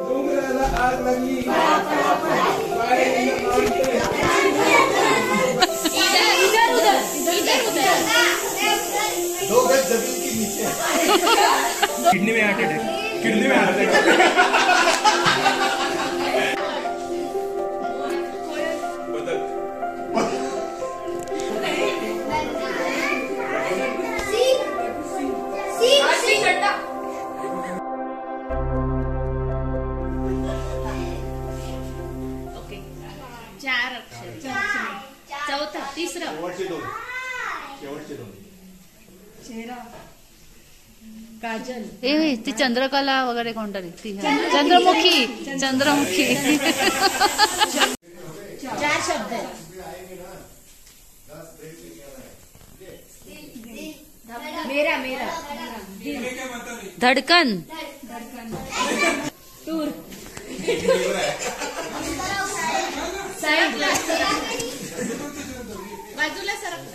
डोंगराला आग लागली दो गज जमीन के नीचे किडनी में हार्ट अटैक किडनी में हार्ट अटैक चार अक्षर चौथा तिसरा शेवटचे दोन चेहरा काजल ती चंद्रकला वगैरे कोणतरी ती चंद्रमुखी चंद्रमुखी चार शब्द मेरा मेरा धडकन टूर साइड बाजूला सरकला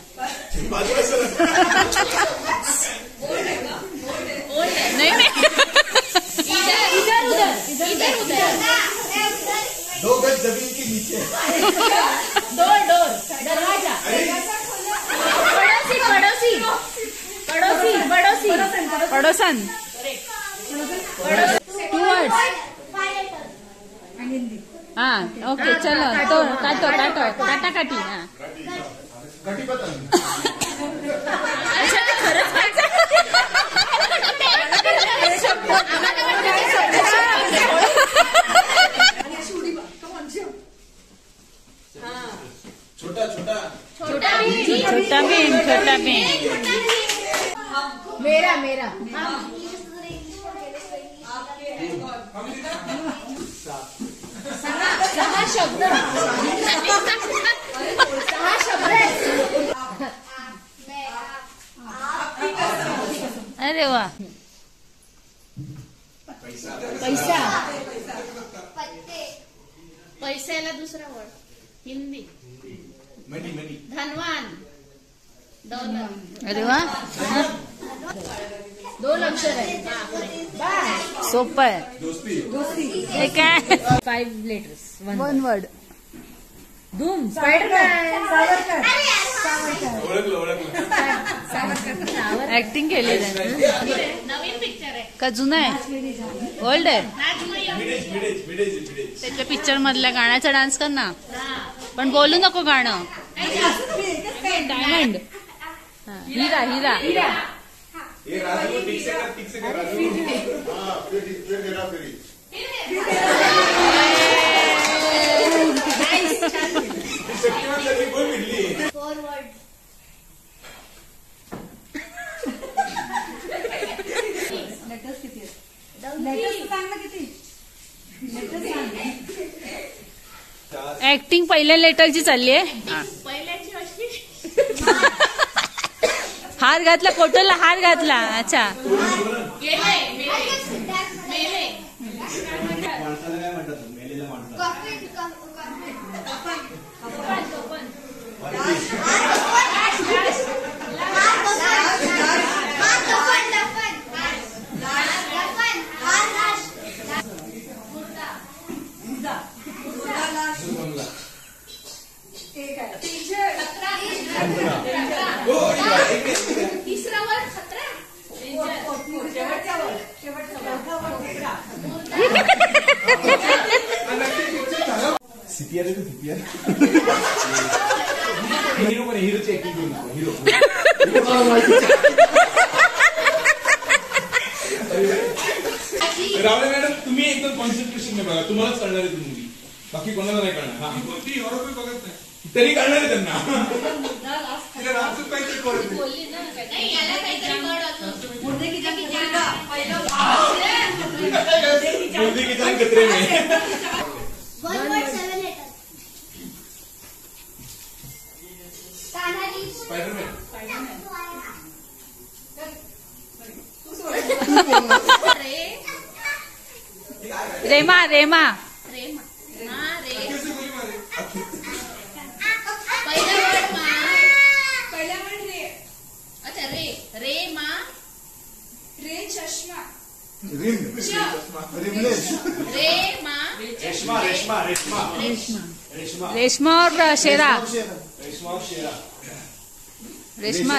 नहीं नहीं इधर उधर इधर उधर दो गज जमीन के नीचे डोर डोर दरवाजा पड़ोसी पड़ोसी पड़ोसी पड़ोसी पड़ोसन टू वर्ड्स हाँ ओके चलो तो काटो काटो काटा काटी हाँ कटी पतंग अच्छा खरंच छोटा छोटा छोटा भीम छोटा भीम छोटा भीम मेरा मेरा सहा शब्द सहा शब्द अरे वाह पैसा पैशाला दुसरा वर्ड हिंदी मनी मनी धनवान दौलत अरे वाह दोन अक्षर आहे सोपं आहे दोस्ती हे काय 5 letters one word Dhoom Spiderman ओळखलं ऍक्टिंग केली त्यांनी नवीन पिक्चर आहे का जुनं आहे ओल्ड आहे त्याच्या पिक्चर मधल्या गाण्याचा डान्स कर ना पण बोलू नको गाणं डायमंड हिरा हिरा ये राजू ठीक से कर राजू हां फिर मेरा फिर शक्तिमान सर बोल मिळली फॉरवर्ड लेटेस्ट किती लेटेस्ट सांग ना किती लेटेस्ट सांग ऍक्टिंग पहिल्या लेटरची चालली आहे पहिल्याची अशी हार घातला फोटोला हार घातला अच्छा गेले मेले माणसाला काय म्हणतात मेलेला माणसाला तिसरा वर्ड खतरा सीपीआर सीपीआर हिरो पण हिरोची ऍक्टिंग करू नको हिरो रावळे मॅडम तुम्ही एकदम कॉन्सन्ट्रेशन ने बघा तुम्हालाच कळणार आहे ती मूवी बाकी कोणाला नाही कळणार हा कोणती हॉरर बघत नाही तरी कळणार आहे त्यांना बोलली ना नाही याला काहीतरी वर्ड असतो मुर्दे की जंग मुर्दे की जान खतरे में one word 7 letters Tanaji Spiderman रेमा रेमा रेमा हाँ रे पहिला वर्ड माँ अच्छा रे रे माँ रे चष्मा रिमलेश रेशमा रेशमा और शेरा रेशमा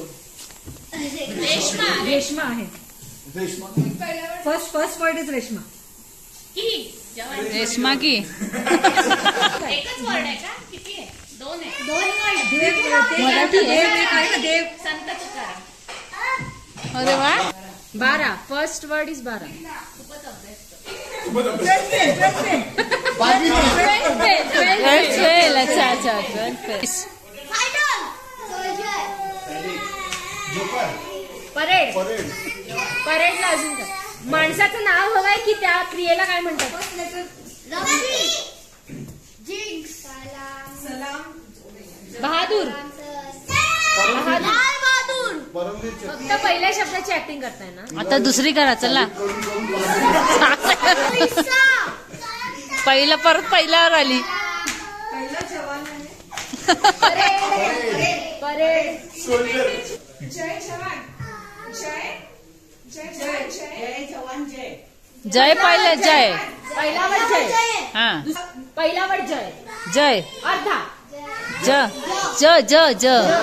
रेशमा आहे. Reshma first word is Reshma. की जवान रेशमा की एकच वर्ड आहे का किती आहे 2 आहे 2 वर्ड देव मराठी देव एक आहे ना देव. संत तुकाराम अरे वा 12 फर्स्ट वर्ड इज 12. खूपच अभ्यास ट्वेल्थ अच्छा अच्छा 12 परेड परेड परेडला अजून काय माणसाचं नाव हवंय की त्या क्रियेला काय म्हणतात. बहादूर परमवीर फक्त पहिल्या शब्दाची ऍक्टिंग करताय ना. आता दुसरी करा चला पहिला परत पहिल्यावर आली परेड सोल्जर जय पहिलं जय पहिला वर्ड जय. हा पहिला वर्ड जय जय अर्धा ज ज ज ज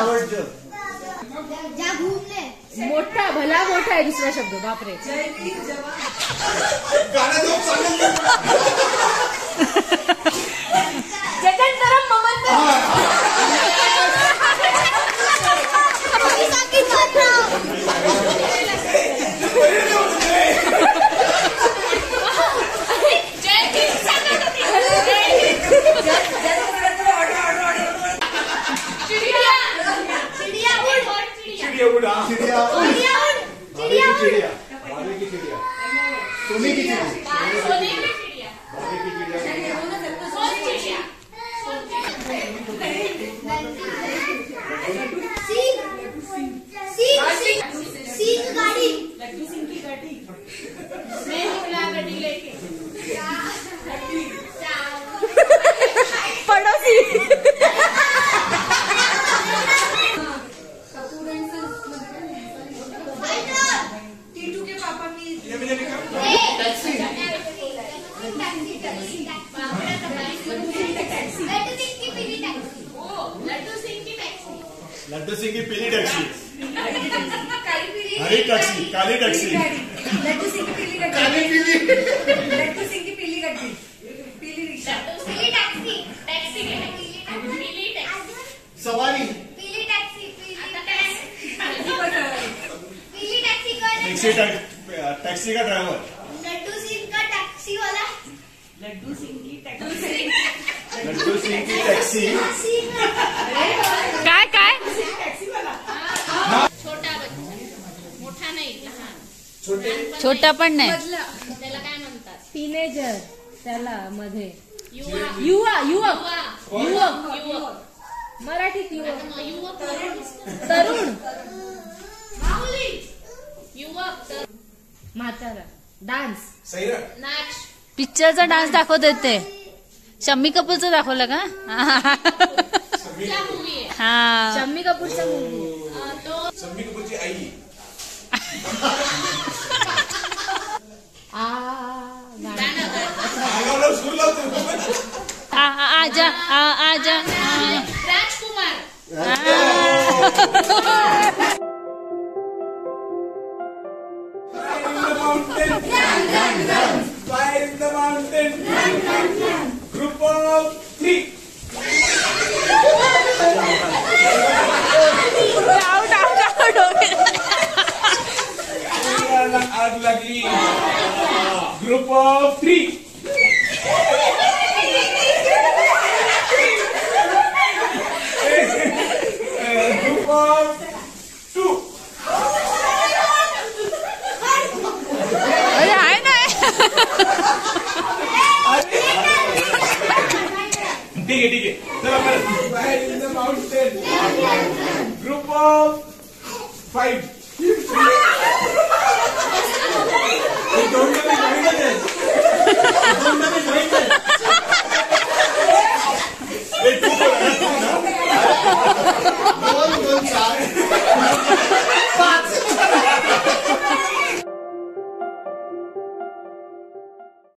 मोठा भला मोठा आहे दुसरा शब्द. बापरे जगंतरम ममंतरम चिड़िया सोने की चिड़िया सोने की चिड़िया सोन चिड़िया मैं निकला गड्डी लेके पड़ोसी लड्डू सिंह की पीली टैक्सी हरी टैक्सी काली टैक्सी लड्डू सिंह की पीली गड्डी. काली पीली लड्डू सिंह की पीली गड्डी. पीली रिक्शा. पीली टैक्सी टैक्सी पीली टैक्सी सवारी पीली टैक्सी टैक्सी टैक्सी का ड्राइवर लड्डू सिंह का टैक्सी वाला लड्डू सिंह की टैक्सी काय काय छोटा बच्चा मोठा नाही लहान छोटा पण नाही त्याला काय म्हणतात टीनेजर त्याला मध्ये युवा युवा युवक युवा युवक मराठीत युवक युवक तरुण माऊली युवक म्हातारा डान्स नाच पिक्चरचा डान्स दाखवत ते शम्मी कपूरचं दाखवलं का कुठला मूवी आहे हा शम्मी कपूरचा मूवी. तो शम्मी कपूरची आई गाणं आजा आजा राजकुमार Fire in the mountain. Group of 3. आग लागली. Group of 3. Group of